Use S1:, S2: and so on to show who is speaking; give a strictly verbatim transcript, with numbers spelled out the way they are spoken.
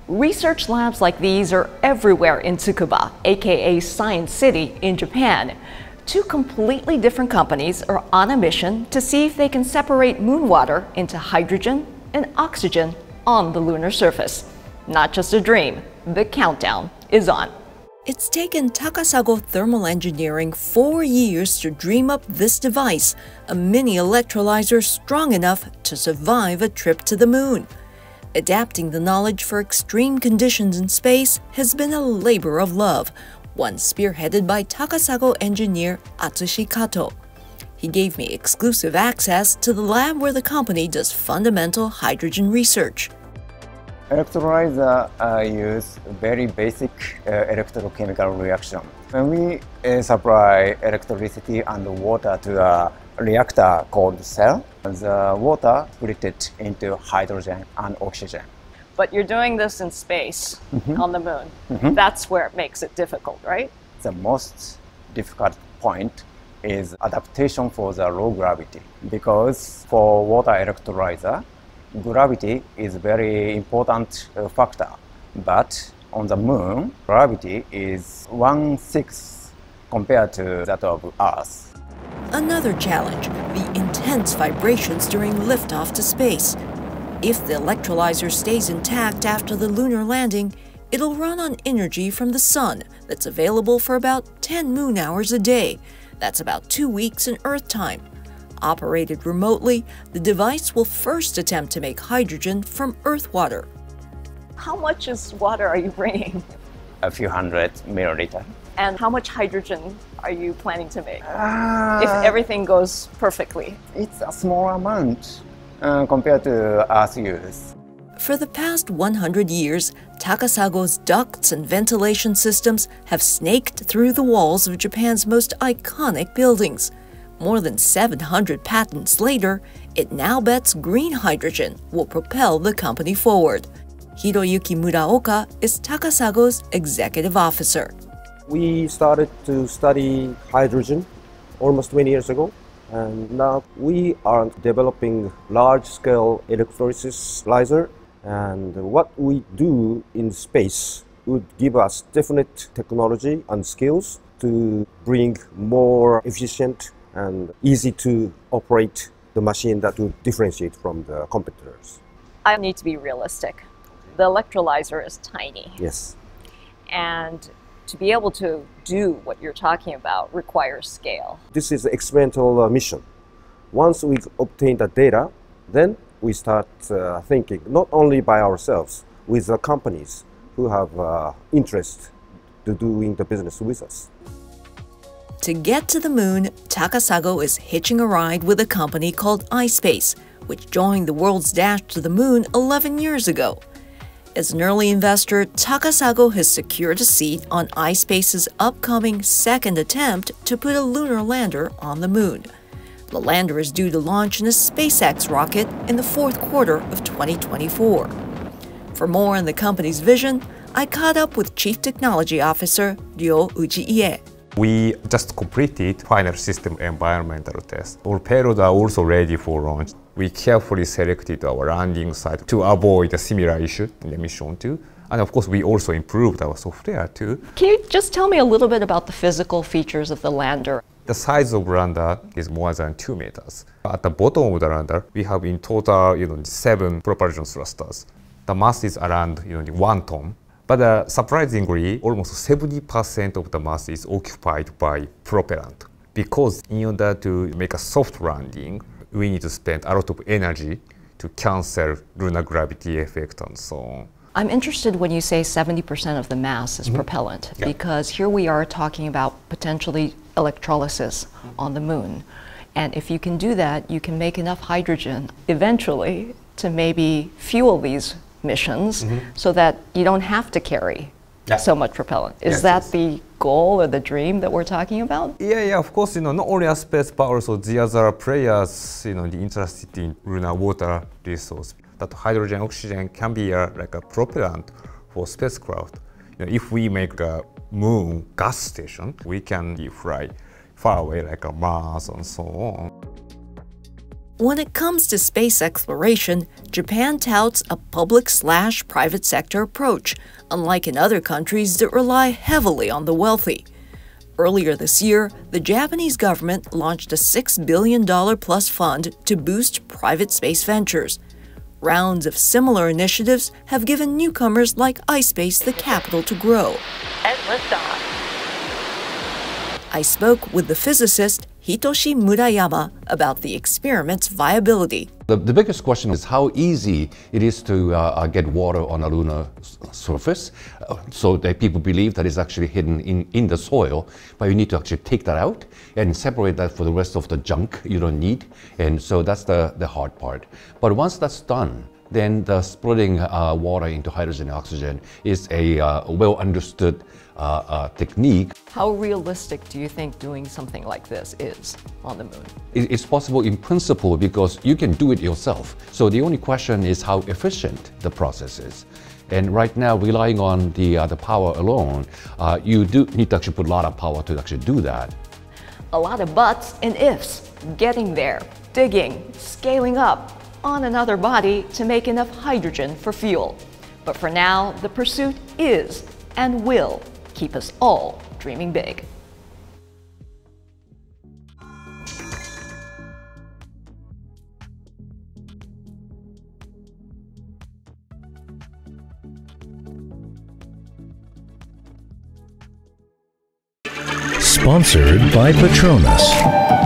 S1: Research labs like these are everywhere in Tsukuba, aka Science City, in Japan. Two completely different companies are on a mission to see if they can separate moon water into hydrogen and oxygen on the lunar surface. Not just a dream, the countdown is on. It's taken Takasago Thermal Engineering four years to dream up this device, a mini electrolyzer strong enough to survive a trip to the moon. Adapting the knowledge for extreme conditions in space has been a labor of love, one spearheaded by Takasago engineer Atsushi Kato. He gave me exclusive access to the lab where the company does fundamental hydrogen research.
S2: Electrolyzer uh, use very basic uh, electrochemical reaction. When we uh, supply electricity and water to a reactor called cell, the water split it into hydrogen and oxygen.
S1: But you're doing this in space, mm-hmm. on the moon.
S2: Mm-hmm.
S1: That's where it makes it difficult, right?
S2: The most difficult point is adaptation for the low gravity, because for water electrolyzer, gravity is a very important uh, factor. But on the moon, gravity is one-sixth compared to that of Earth.
S1: Another challenge, the intense vibrations during liftoff to space. If the electrolyzer stays intact after the lunar landing, it'll run on energy from the sun that's available for about ten moon hours a day. That's about two weeks in Earth time. Operated remotely, the device will first attempt to make hydrogen from Earth water. How much is water are you bringing?
S2: A few hundred milliliters.
S1: And how much hydrogen are you planning to make?
S2: Uh,
S1: if everything goes perfectly.
S2: It's a small amount uh, compared to Earth use.
S1: For the past one hundred years, Takasago's ducts and ventilation systems have snaked through the walls of Japan's most iconic buildings. More than seven hundred patents later, it now bets green hydrogen will propel the company forward. Hiroyuki Muraoka is Takasago's executive officer.
S3: We started to study hydrogen almost twenty years ago, and now we are developing large-scale electrolyzer. And what we do in space would give us definite technology and skills to bring more efficient and easy to operate the machine that would differentiate from the competitors.
S1: I need to be realistic. The electrolyzer is tiny.
S3: Yes.
S1: And to be able to do what you're talking about requires scale.
S3: This is an experimental uh, mission. Once we obtain the data, then we start uh, thinking not only by ourselves, with the companies who have uh, interest to doing the business with us.
S1: To get to the moon, Takasago is hitching a ride with a company called Ispace, which joined the world's dash to the moon eleven years ago. As an early investor, Takasago has secured a seat on Ispace's upcoming second attempt to put a lunar lander on the moon. The lander is due to launch in a SpaceX rocket in the fourth quarter of twenty twenty-four. For more on the company's vision, I caught up with Chief Technology Officer Ryo Uji-ie.
S4: We just completed final system environmental test. Our payloads are also ready for launch. We carefully selected our landing site to avoid a similar issue in the mission too. And of course, we also improved our software too.
S1: Can you just tell me a little bit about the physical features of the lander?
S4: The size of lander is more than two meters. At the bottom of the lander, we have in total, you know, seven propulsion thrusters. The mass is around, you know, one ton. But uh, surprisingly, almost seventy percent of the mass is occupied by propellant. Because in order to make a soft landing, we need to spend a lot of energy to cancel lunar gravity effect and so on.
S1: I'm interested when you say seventy percent of the mass is mm-hmm. propellant, yeah. because here we are talking about potentially electrolysis mm-hmm. on the moon. And if you can do that, you can make enough hydrogen eventually to maybe fuel these missions mm-hmm. so that you don't have to carry yeah. so much propellant. Is yes, that yes. the goal or the dream that we're talking about?
S4: Yeah, yeah, of course, you know, not only Ispace, but also the other players, you know, interested in lunar water resource. That hydrogen, oxygen can be a, like a propellant for spacecraft. You know, if we make a moon gas station, we can fly far away like a Mars and so on.
S1: When it comes to space exploration, Japan touts a public-slash-private sector approach, unlike in other countries that rely heavily on the wealthy. Earlier this year, the Japanese government launched a six billion dollars plus fund to boost private space ventures. Rounds of similar initiatives have given newcomers like Ispace the capital to grow.
S5: And liftoff.
S1: I spoke with the physicist Hitoshi Murayama about the experiment's viability.
S6: The, the biggest question is how easy it is to uh, get water on a lunar surface. Uh, so that people believe that it's actually hidden in, in the soil, but you need to actually take that out and separate that for the rest of the junk you don't need. And so that's the, the hard part. But once that's done, then the splitting uh, water into hydrogen and oxygen is a uh, well understood uh, uh, technique.
S1: How realistic do you think doing something like this is on the moon?
S6: It's possible in principle because you can do it yourself. So the only question is how efficient the process is. And right now, relying on the, uh, the power alone, uh, you do need to actually put a lot of power to actually do that.
S1: A lot of buts and ifs. Getting there, digging, scaling up on another body to make enough hydrogen for fuel. But for now, the pursuit is and will keep us all dreaming big.
S7: Sponsored by Petronas.